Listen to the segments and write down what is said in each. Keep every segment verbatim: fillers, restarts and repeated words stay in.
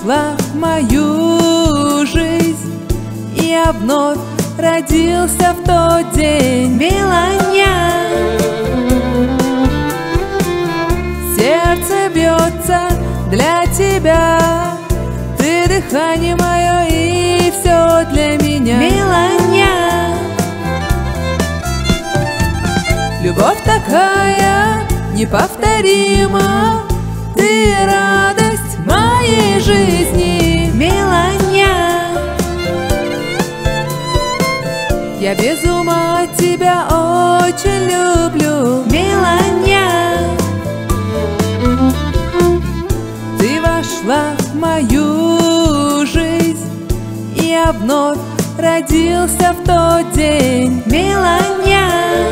вошла в мою жизнь, и я вновь родился в тот день. Меланя, сердце бьется для тебя, ты дыхание мое и все для меня. Меланя, Любовь такая неповторима, ты радость моей жизни. Меланя, Я без ума тебя очень люблю. Меланя, Ты вошла в мою жизнь, и я вновь родился в тот день. Меланя,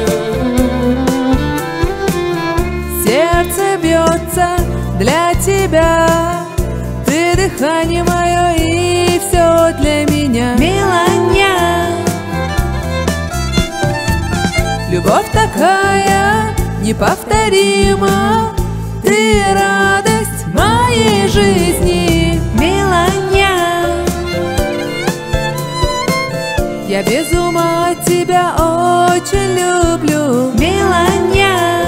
Сердце бьется для тебя, ты дыхание мое и все для меня. Меланя, Любовь такая неповторима, ты радость моей жизни. Меланя, Я без ума тебя очень люблю. Меланя.